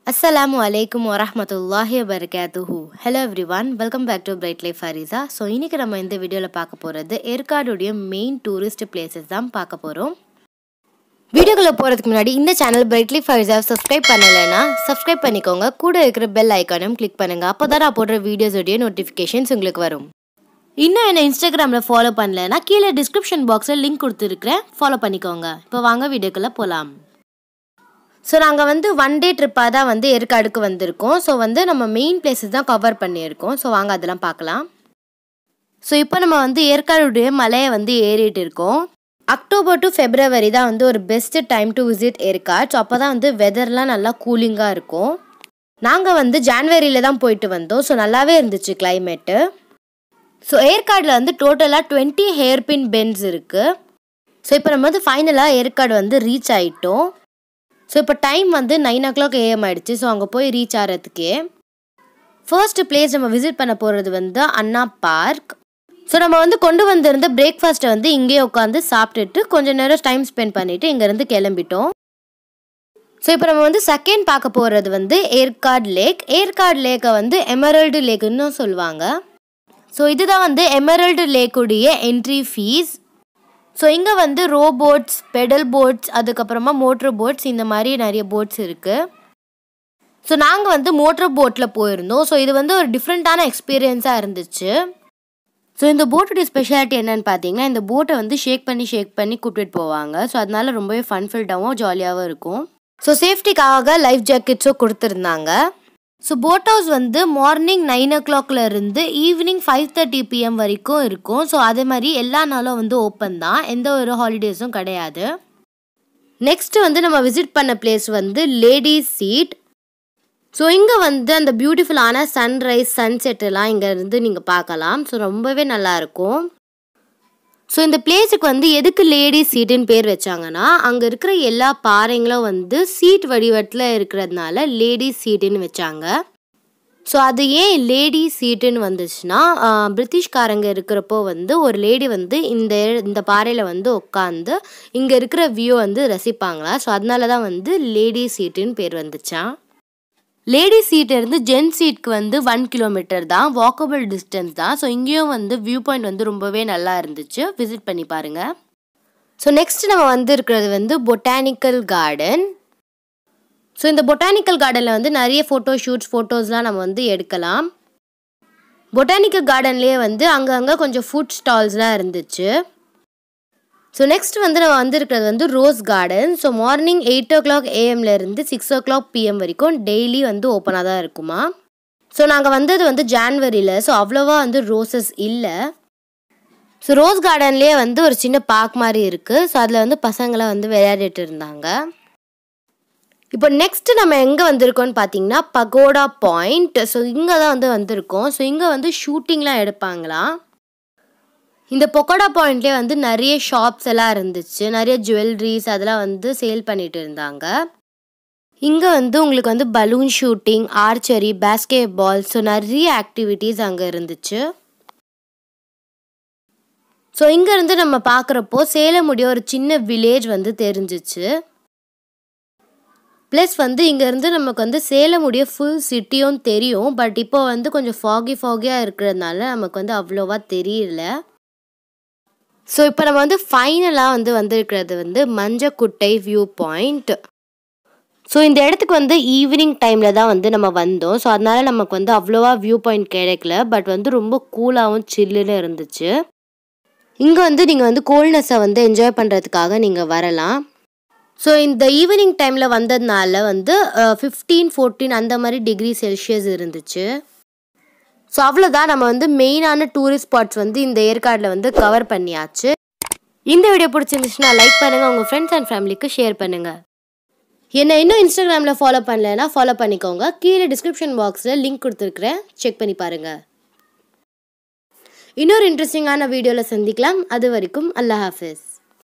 Assalamualaikum warahmatullahi wabarakatuh. Hello everyone, welcome back to Bright Life Fariza. So இன்னைக்கு நம்ம இந்த வீடியோல பார்க்க போறது ஏற்காடுடைய மெயின் டூரிஸ்ட் பிளேसेस தான் பார்க்க போறோம். வீடியோக்குள்ள போறதுக்கு முன்னாடி இந்த channel Bright Life Fariza subscribe பண்ணலனா சப்ஸ்கிரைப் பண்ணிக்கோங்க. கூட இருக்கிற பெல் ஐகானையும் கிளிக் பண்ணுங்க. அப்பதான் நான் போடுற வீடியோஸோட நோட்டிஃபிகேஷன்ஸ் உங்களுக்கு வரும். இன்னும் என்ன இன்ஸ்டாகிராம்ல ஃபாலோ பண்ணலனா கீழ டிஸ்கிரிப்ஷன் பாக்ஸ்ல லிங்க் கொடுத்திருக்கேன். ஃபாலோ பண்ணிக்கோங்க. இப்போ வாங்க வீடியோக்குள்ள போலாம். So நாங்க வந்து one day trip தான் வந்து ஏற்காடுக்கு வந்திருக்கோம். So வந்து நம்ம மெயின் places தான் கவர் பண்ணியிருக்கோம். So வாங்க அதெல்லாம் பார்க்கலாம். So இப்போ நம்ம வந்து ஏற்காடுடைய மலையை வந்து ஏறிட்டு இருக்கோம். அக்டோபர் டு ஃபெப்ரவரி தான் வந்து ஒரு best time to visit Yercaud. So அப்போ தான் வந்து வெதர்லாம் நல்லா கூலிங்காக இருக்கும். நாங்கள் வந்து ஜான்வரியில் தான் போயிட்டு வந்தோம். ஸோ நல்லாவே இருந்துச்சு கிளைமேட்டு. ஸோ ஏற்காடில் வந்து டோட்டலாக 20 ஹேர்பின் பென்ஸ் இருக்குது. ஸோ இப்போ நம்ம வந்து ஃபைனலாக ஏற்காடு வந்து ரீச் ஆகிட்டோம். ஸோ இப்போ டைம் வந்து 9 o'clock AM ஆகிடுச்சு. ஸோ அங்கே போய் ரீச் ஆகிறதுக்கே ஃபர்ஸ்ட் பிளேஸ் நம்ம விசிட் பண்ண போகிறது வந்து அண்ணா பார்க். ஸோ நம்ம வந்து கொண்டு வந்திருந்த பிரேக்ஃபாஸ்ட்டை வந்து இங்கேயே உட்காந்து சாப்பிட்டுட்டு கொஞ்சம் நேரம் டைம் ஸ்பெண்ட் பண்ணிவிட்டு இங்கேருந்து கிளம்பிட்டோம். ஸோ இப்போ நம்ம வந்து செகண்ட் பார்க்க போகிறது வந்து ஏற்காடு லேக். ஏற்காடு லேக்கை வந்து எமரல்டு லேக்குன்னு சொல்லுவாங்க. ஸோ இதுதான் வந்து எமரல்டு லேக்குடைய என்ட்ரி ஃபீஸ். ஸோ இங்கே வந்து ரோ போட்ஸ், பெடல் போட்ஸ், அதுக்கப்புறமா மோட்ரு போட்ஸ், இந்த மாதிரி நிறைய போட்ஸ் இருக்குது. ஸோ நாங்கள் வந்து மோட்ரு போட்டில் போயிருந்தோம். ஸோ இது வந்து ஒரு டிஃப்ரெண்ட்டான எக்ஸ்பீரியன்ஸாக இருந்துச்சு. ஸோ இந்த போட்டுடைய ஸ்பெஷாலிட்டி என்னென்னு பார்த்தீங்கன்னா, இந்த போட்டை வந்து ஷேக் பண்ணி கூப்பிட்டு போவாங்க. ஸோ அதனால ரொம்பவே ஃபன்ஃபில்டாகவும் ஜாலியாகவும் இருக்கும். ஸோ சேஃப்டிக்காக லைஃப் ஜாக்கெட்ஸும் கொடுத்துருந்தாங்க. ஸோ போட் ஹவுஸ் வந்து மார்னிங் 9 o'clock இருந்து ஈவினிங் 5:30 PM வரைக்கும் இருக்கும். ஸோ அதே மாதிரி எல்லா நாளும் வந்து ஓப்பன் தான், எந்த ஒரு ஹாலிடேஸும் கிடையாது. நெக்ஸ்ட்டு வந்து நம்ம விசிட் பண்ண பிளேஸ் வந்து லேடிஸ் சீட். ஸோ இங்கே வந்து அந்த பியூட்டிஃபுல்லான சன்ரைஸ் சன்செட்டெல்லாம் இங்கே இருந்து நீங்கள் பார்க்கலாம். ஸோ ரொம்பவே நல்லாயிருக்கும். ஸோ இந்த பிளேஸுக்கு வந்து எதுக்கு லேடிஸ் சீட்டுன்னு பேர் வச்சாங்கன்னா, அங்கே இருக்கிற எல்லா பாறைங்களும் வந்து சீட் வடிவத்தில் இருக்கிறதுனால லேடிஸ் சீட்டுன்னு வச்சாங்க. ஸோ அது ஏன் லேடிஸ் சீட்டுன்னு வந்துச்சுன்னா, பிரிட்டிஷ்காரங்க இருக்கிறப்போ வந்து ஒரு லேடி வந்து இந்த பாறையில் வந்து உட்காந்து இங்கே இருக்கிற வியூ வந்து ரசிப்பாங்களா. ஸோ அதனால தான் வந்து லேடிஸ் சீட்டுன்னு பேர் வந்துச்சான். லேடிஸ் சீட் இருந்து ஜென் சீட்க்கு வந்து 1 kilometer தான், வாக்கபிள் டிஸ்டன்ஸ் தான். ஸோ இங்கேயும் வந்து வியூ பாயிண்ட் வந்து ரொம்பவே நல்லா இருந்துச்சு, விசிட் பண்ணி பாருங்கள். ஸோ நெக்ஸ்ட் நம்ம வந்து இருக்கிறது வந்து பொட்டானிக்கல் கார்டன். ஸோ இந்த பொட்டானிக்கல் கார்டனில் வந்து நிறைய ஃபோட்டோஸ்லாம் நம்ம வந்து எடுக்கலாம். பொட்டானிக்கல் கார்டன்லேயே வந்து அங்கங்கே கொஞ்சம் ஃபுட் ஸ்டால்ஸ்லாம் இருந்துச்சு. ஸோ நெக்ஸ்ட் வந்து நம்ம வந்திருக்கிறது வந்து rose garden. So morning 8 o'clock AM இருந்து 6 o'clock PM வரைக்கும் டெய்லி வந்து ஓப்பனாக தான் இருக்குமா. ஸோ நாங்கள் வந்தது வந்து ஜான்வரியில். ஸோ அவ்வளோவா வந்து ரோசஸ் இல்லை. ஸோ ரோஸ் கார்டன்லேயே வந்து ஒரு சின்ன பார்க் மாதிரி இருக்குது. ஸோ அதில் வந்து பசங்களாம் வந்து விளையாடிட்டு இருந்தாங்க. இப்போ நெக்ஸ்ட் நம்ம எங்கே வந்திருக்கோம்னு பார்த்தீங்கன்னா பகோடா பாயிண்ட். ஸோ இங்கே தான் வந்து வந்திருக்கோம். ஸோ இங்கே வந்து ஷூட்டிங்லாம் எடுப்பாங்களாம். இந்த பகோடா பாயிண்ட்லேயே வந்து நிறைய ஷாப்ஸ் எல்லாம் இருந்துச்சு, நிறைய ஜுவல்லரிஸ் அதெல்லாம் வந்து சேல் பண்ணிட்டு இருந்தாங்க. இங்கே வந்து உங்களுக்கு வந்து balloon shooting, archery, basketball, so நிறைய ஆக்டிவிட்டீஸ் அங்கே இருந்துச்சு. ஸோ இங்கேருந்து நம்ம பார்க்குறப்போ சேலமுடைய ஒரு சின்ன வில்லேஜ் வந்து தெரிஞ்சிச்சு. ப்ளஸ் வந்து இங்கேருந்து நமக்கு வந்து சேலமுடைய ஃபுல் சிட்டியும் தெரியும். பட் இப்போ வந்து கொஞ்சம் ஃபாகியாக இருக்கிறதுனால நமக்கு வந்து அவ்வளோவா தெரியல. ஸோ இப்போ நம்ம வந்து ஃபைனலாக வந்து வந்திருக்கிறது வந்து மஞ்சக்குட்டை வியூ பாயிண்ட். ஸோ இந்த இடத்துக்கு வந்து ஈவினிங் டைமில் தான் வந்து நம்ம வந்தோம். ஸோ அதனால் நமக்கு வந்து அவ்வளோவா வியூ பாயிண்ட் கிடைக்கல. பட் வந்து ரொம்ப கூலாகவும் சில்லுன்னு இருந்துச்சு. இங்கே வந்து நீங்கள் வந்து கோல்ட்னஸை வந்து என்ஜாய் பண்ணுறதுக்காக நீங்கள் வரலாம். ஸோ இந்த ஈவினிங் டைமில் வந்ததுனால வந்து 15-14 அந்த மாதிரி டிகிரி செல்சியஸ் இருந்துச்சு. ஸோ அவ்வளோதான், நம்ம வந்து மெயினான டூரிஸ்ட் ஸ்பாட்ஸ் வந்து இந்த ஏற்காடில் வந்து கவர் பண்ணியாச்சு. இந்த வீடியோ பிடிச்சிருந்துச்சுன்னா லைக் பண்ணுங்கள், உங்கள் ஃப்ரெண்ட்ஸ் அண்ட் ஃபேமிலிக்கு ஷேர் பண்ணுங்கள். என்னை இன்னும் இன்ஸ்டாகிராமில் ஃபாலோ பண்ணலைன்னா ஃபாலோ பண்ணிக்கோங்க. கீழே டிஸ்கிரிப்ஷன் பாக்ஸில் லிங்க் கொடுத்துருக்குறேன், செக் பண்ணி பாருங்கள். இன்னொரு இன்ட்ரெஸ்டிங்கான வீடியோவில் சந்திக்கலாம். அது வரைக்கும் அல்லாஹ் ஹாஃபிஸ்.